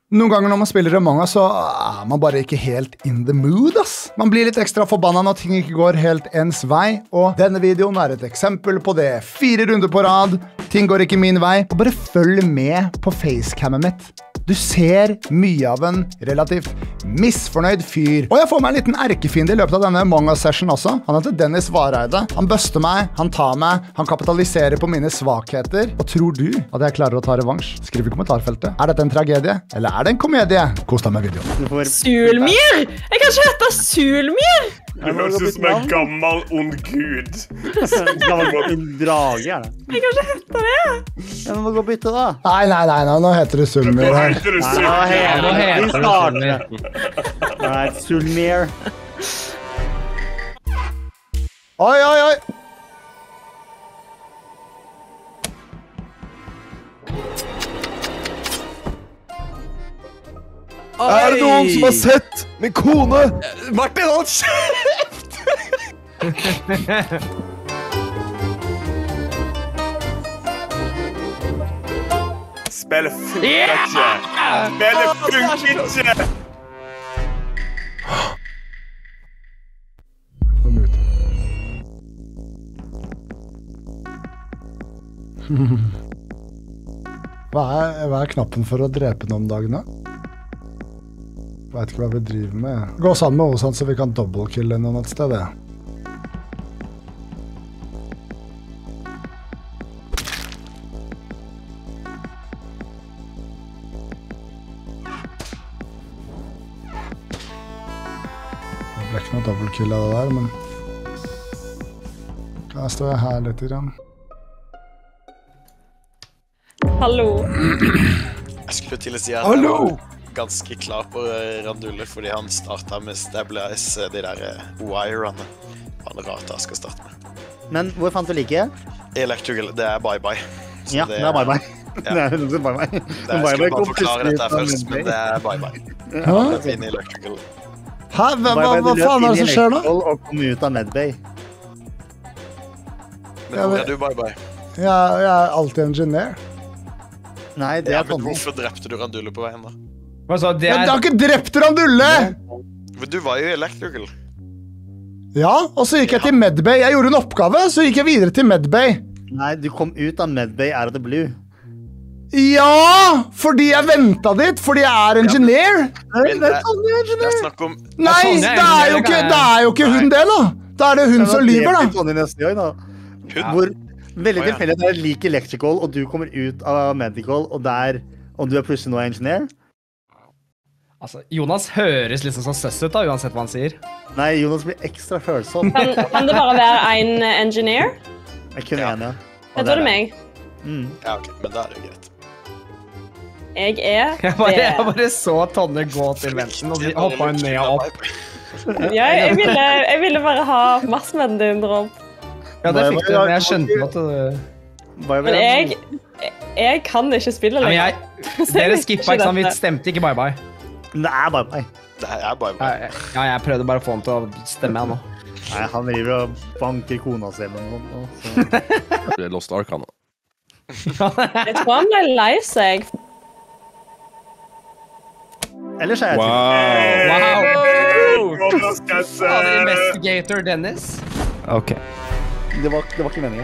Noen ganger når man spiller Among Us, så er man bare ikke helt in the mood, ass. Man blir litt ekstra forbannet når ting ikke går helt ens vei, og denne videoen er et eksempel på det. 4 runder på rad, ting går ikke min vei, og bare følg med på facecammet mitt. Du ser mye av en relativt misfornøyd fyr. Og jeg får meg en liten erkefiende i løpet av denne Among Us-session også. Han heter Dennis Vareide. Han bøster meg, han tar meg, han kapitaliserer på mine svakheter. Og tror du at jeg klarer å ta revansj? Skriv i kommentarfeltet. Er dette en tragedie, eller er det en komedie? Kos deg med videoen. Sulmir? Jeg kan ikke hete Sulmir! Du høres ut som en gammel, ond gud. Gammel drage, er det? Jeg kan ikke hete det. Ja, men må gå og bytte da. Nei, nå heter det Sulmir her. Nå heter det Nei, Sulmir. Oi. Er det noen som har sett min kone? Martin, hold kjeft! Spillet funker ikke. Spillet funker ikke. Kom ut. Hva er knappen for å drepe noen om dagen da? Jeg vet ikke hva vi driver med. Gå sammen med Osan så vi kan dobbeltkille noen et sted. Det ble ikke noe dobbeltkill av det der, men... Da står jeg her litt grann. Hallo. Jeg skulle til å si at jeg var ganske klar på Randulle, fordi han startet med Stabilize, de der wirene. Han er rart jeg skal starte med. Men hvor fant du like? Electrical, det er bye-bye. Ja, det er bye-bye. Det er bye-bye. Jeg skulle bare forklare dette først, men det er bye-bye. Jeg finner Electrical. Hæ? Hva faen er det som skjer nå? Og kom ut av Medbay. Men hvor er du bye-bye? Jeg er alltid ingeniør. Nei, det er men hvorfor drepte du Randulle på veien da? Jeg har ikke drept Randulle! Du var jo Electrical. Ja, og så gikk jeg til Medbay. Jeg gjorde en oppgave, så gikk jeg videre til Medbay. Nei, du kom ut av Medbay out of the blue. Ja, fordi jeg ventet dit, fordi jeg er ingeniør. Det er snakk om... Nei, det er jo ikke hun det da. Da er det hun som lyver da. Hvor veldig tilfeldig at jeg liker electrical, og du kommer ut av medical, og du er plutselig nå ingeniør. Altså, Jonas høres liksom så søss ut da, uansett hva han sier. Nei, Jonas blir ekstra følsom. Kan det bare være en engineer? Jeg kunne en, ja. Jeg tror det er meg. Ja, ok, men da er det jo greit. Jeg bare så Tonje gå til venstre, og de hoppet ned og opp. Ja, jeg ville bare ha massmedden din, Rob. Ja, det fikk du, men jeg skjønte at du... Men jeg kan ikke spille lenger. Dere skippet ikke sånn, vi stemte ikke bye-bye. Det er bye-bye. Det er bye-bye. Ja, jeg prøvde bare å få han til å stemme nå. Nei, han driver og banker kona si eller noe sånt. Det er Lost Ark, han. Jeg tror han ble lei seg. Ellers er jeg Investigator Dennis. Ok. Det var ikke meningen.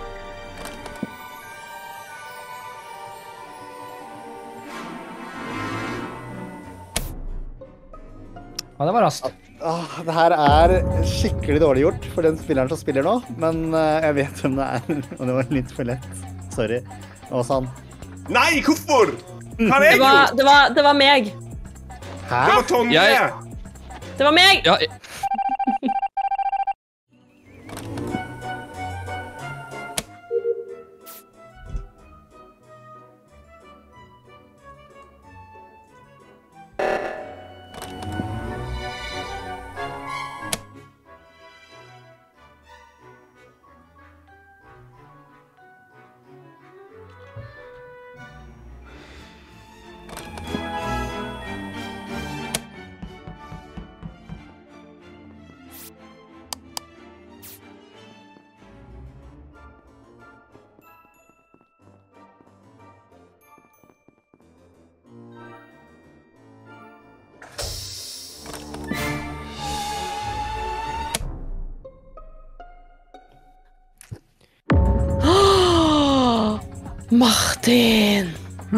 Ja, det var raskt. Det her er skikkelig dårlig gjort for den spilleren som spiller nå, men jeg vet hvem det er, og det var litt for lett. Sorry. Det var sånn. Nei, hvorfor? Hva har jeg gjort? Det var meg. Hæ? Det var Tonje. Det var meg. Ja, Martin!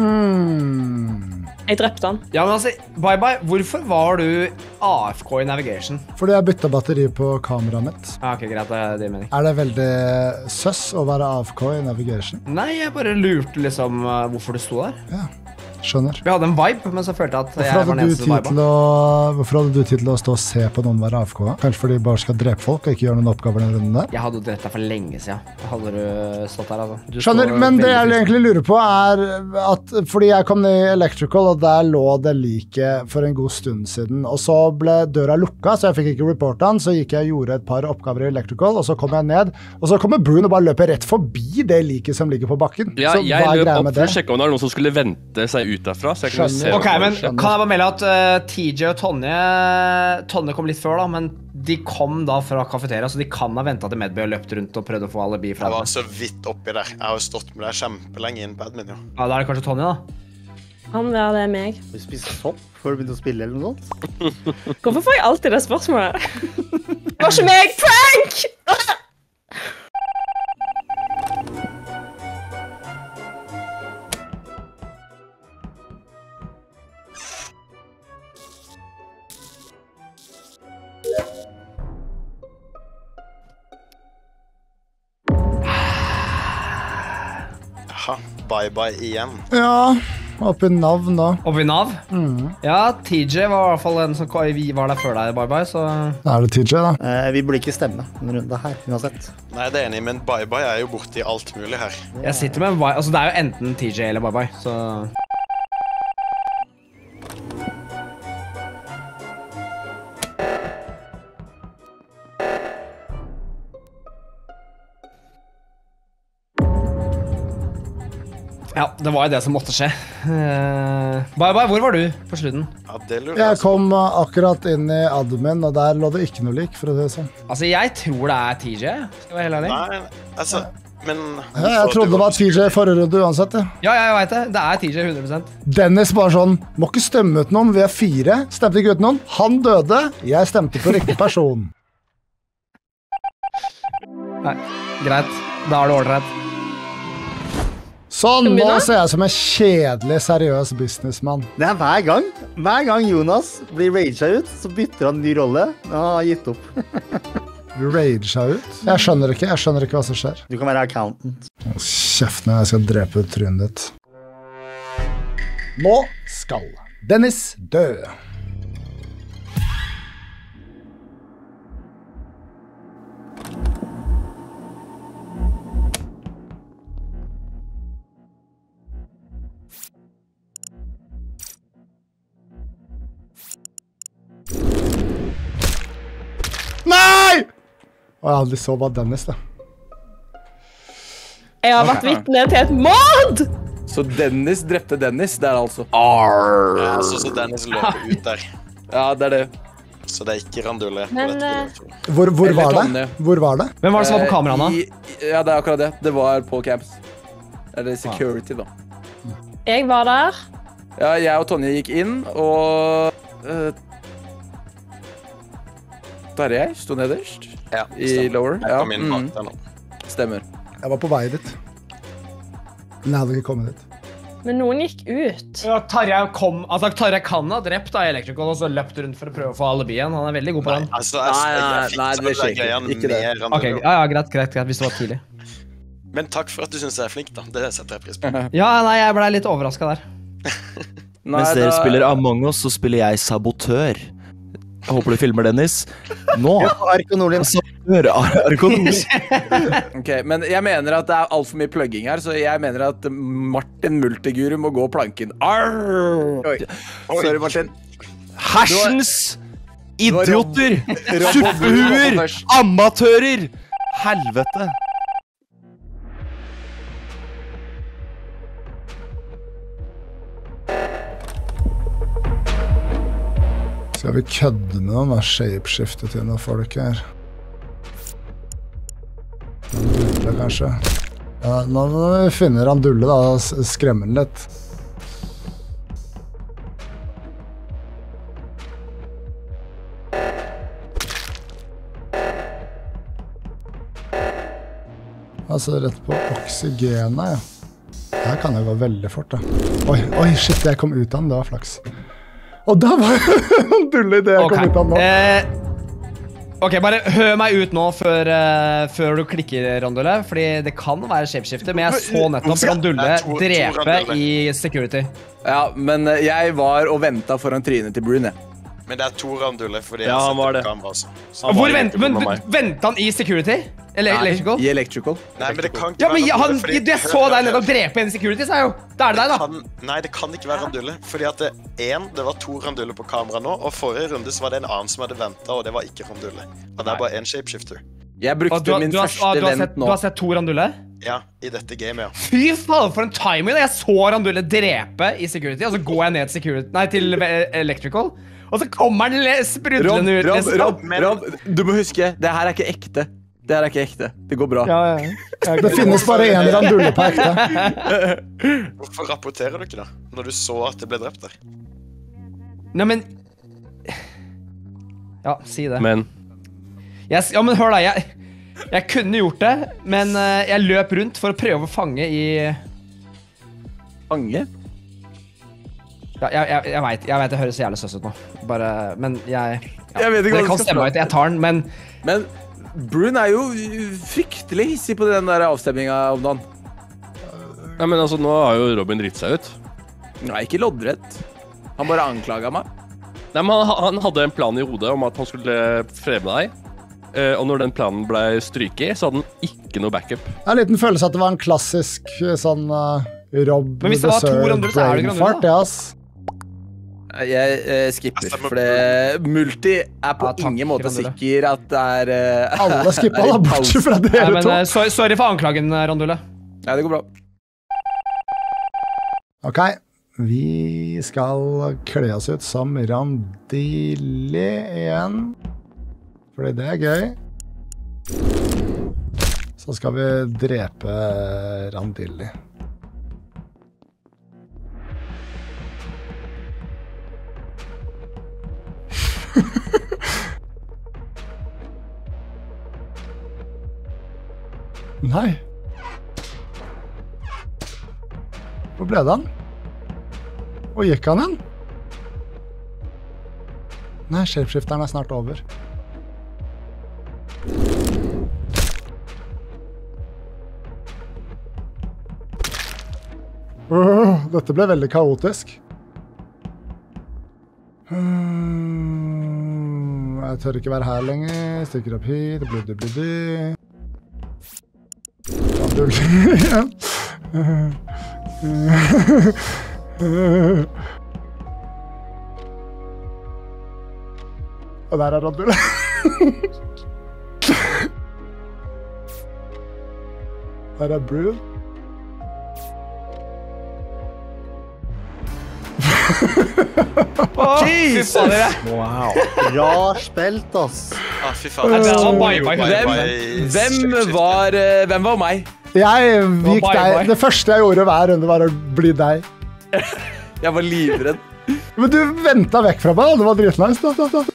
Jeg drepte han. Ja, men altså, bye-bye. Hvorfor var du AFK i navigation? Fordi jeg byttet batteri på kameraet mitt. Ok, greit, det mening. Er det veldig søss å være AFK i navigation? Nei, jeg bare lurte liksom hvorfor du sto der. Ja, skjønner. Vi hadde en vibe, men så følte jeg at jeg var den eneste vibe. Hvorfor hadde du tid til å stå og se på noen være AFK? Kanskje fordi de bare skal drepe folk og ikke gjøre noen oppgaver den runden der? Jeg hadde jo drept deg for lenge siden. Hadde du stått der, altså. Skjønner, men det jeg egentlig lurer på er at fordi jeg kom ned i Electrical, og der lå det like for en god stund siden, og så ble døra lukka, så jeg fikk ikke reporte den, så gikk jeg og gjorde et par oppgaver i Electrical, og så kom jeg ned, og så kommer Brun og bare løper rett forbi det like som ligger på bakken. Ja, så jeg løp opp for å sjekke om det var noen som skulle vente seg ut derfra, så jeg kunne se. Ok, men kan jeg bare melde at TJ og Tonje kom litt før da, men de kom da fra kafeteria, så de kan ha ventet til Medbay og løpt rundt og prøvd å få alibi fra Jeg det. var så vidt oppi der. Jeg har jo stått med deg kjempelenge inn på admin, jo. Ja, da er det kanskje Tonje da. Han være det meg. Du spiser sopp før du begynte å spille eller noe sånt? Hvorfor får jeg alltid det spørsmålet? Det var ikke meg! Prank! Bye-bye igjen. Ja, oppi navn da. Oppi Nav? Ja, TJ var i hvert fall den som var der før deg, bye-bye, så... Da er det TJ da. Vi burde ikke stemme en runde her, uansett. Nei, det er enig, men bye-bye er jo borte i alt mulig her. Jeg sitter med altså det er jo enten TJ eller bye-bye, så... Ja, det var jo det som måtte skje. Bye-bye, hvor var du på slutten? Ja, det lurer Jeg kom akkurat inn i admin, og der lå det ikke noe lik, for å si det sånn. Altså, jeg tror det er TJ, skal jeg være helt ærlig. Nei, altså, men... Ja, jeg trodde det var TJ i forrige runde uansett, ja. Ja, jeg vet det. Det er TJ 100%. Dennis bare sånn, må ikke stemme ut noen, vi er 4, stemte ikke ut noen. Han døde, jeg stemte på riktig person. Nei, greit. Da er det ordrett. Sånn, nå ser jeg som en kjedelig, seriøs businessmann. Det er hver gang. Hver gang Jonas blir raget ut, så bytter han ny rolle. Han har gitt opp. Raget ut? Jeg skjønner ikke hva som skjer. Du kan være accountant. Kjeften, jeg skal drepe ut trynet ditt. Nå skal Dennis dø. Nei! Og jeg aldri så bare Dennis da. Jeg har vært vitne til et mord! Så Dennis drepte Dennis, det er altså. Ja, så Dennis løper ut der. Ja, det er det. Så det er ikke Randulle. Men, Hvor var det? Hvor var det? Hvem var det som var på kameraene? Ja, det er akkurat det. Det var på camps. Eller security, da. Jeg var der. Ja, jeg og Tonje gikk inn, og... Tarjei sto nederst. Ja, I lower. Jeg kom inn bak der nå. Stemmer. Jeg var på vei dit. Men jeg hadde ikke kommet dit. Men noen gikk ut. Ja, Tarjei kan ha drept da i Electrical, og så løpt rundt for å prøve å få alibien. Han er veldig god på den. Altså, Nei, det skjer ikke det. Ok, ja, greit, hvis det var tidlig. Men takk for at du synes jeg er flink, da. Det setter jeg pris på. Ja, nei, jeg ble litt overrasket der. Mens dere spiller Among Us, så spiller jeg sabotør. Jeg håper du filmer, Dennis. Nå! Sabotør, Arkonolin. Ok, men jeg mener at det er alt for mye plugging her, så jeg mener at Martin Multiguru må gå planken. Arr! Sorry, Martin. Hersens idioter! Suppehuer! Amatører! Helvete! Skal vi kødde med noen shapeshiftet til noen folk her? Randulle, kanskje. Ja, nå må vi finne Randulle da, og skremme den litt. Altså rett på oksygenet, ja. her kan det gå veldig fort, da. Oi, shit, jeg kom ut av den. Det var flaks. Og da var det dulle idé jeg kom ut av nå. Ok, bare hør meg ut nå før du klikker, Randulle, fordi det kan være shapeshifter, men jeg så nettopp Randulle drepe i security. Ja, men jeg var og ventet foran trynet til Brune. Men det 2 Randulle, fordi Ja, han var det. Hvor ventet han i security? Eller electrical? I electrical. Nei, men det kan ikke Ja, men være Randulle, fordi... jeg så deg nettopp drepe en security, sa jeg jo. Da er det deg, da. Nei, det kan ikke være Randulle, fordi at det var 2 Randulle på kamera nå, og forrige runde så var det en annen som hadde ventet, og det var ikke Randulle. Og det bare en shapeshifter. Jeg brukte min første vent nå. Du har sett 2 Randulle? Ja, i dette gamet, ja. Fy faen, for en timing! Jeg så Randulle drepe i security, og så går jeg ned til electrical. Og så kommer den sprudlende ut. Rob, du må huske, det her ikke ekte. Det her ikke ekte. Det går bra. Ja. Det finnes bare en Randulle på ekte. Hvorfor rapporterer du ikke da, når du så at det ble drept der? Nei, men... Ja, si det. Men... Ja, men hør da, jeg kunne gjort det, men jeg løp rundt for å prøve å fange i... Fange? Ja, jeg vet det høres jævlig søs ut nå. Bare, men jeg vet ikke hva det kan stemme ut, jeg tar den, men... Men Brune jo fryktelig hissig på den der avstemningen om dagen. Ja, men altså, nå har jo Robin dritt seg ut. Nei, ikke loddrett. Han bare anklaget meg. Nei, men han hadde en plan i hodet om at han skulle fremme deg. Og når den planen ble stryket, så hadde han ikke noe backup. Jeg har en liten følelse at det var en klassisk sånn Rob Men hvis det var 2 runder, så er det ikke fart, ja, ass. Jeg skipper, for multi på ingen måte sikker at det Alle skipper da, bortsett fra dere to. Sorry for anklagen, Randulle. Ja, det går bra. Ok, vi skal kle oss ut som Randili igjen. Fordi det gøy. Så skal vi drepe Randili. Nei. Hvor ble det han? Hvor gikk han hen? Nei, shapeshifteren snart over. Dette ble veldig kaotisk. Jeg tør ikke være her lenger. Stikker opp hit. Bluddi. Og der Randulle. Her Brood. Jesus! Wow. Bra spilt, ass. Fy faen. Hvem var meg? Jeg gikk deg. Det første jeg gjorde hver runde var å bli deg. Jeg var livredd. Men du ventet vekk fra meg, det var dritnice da.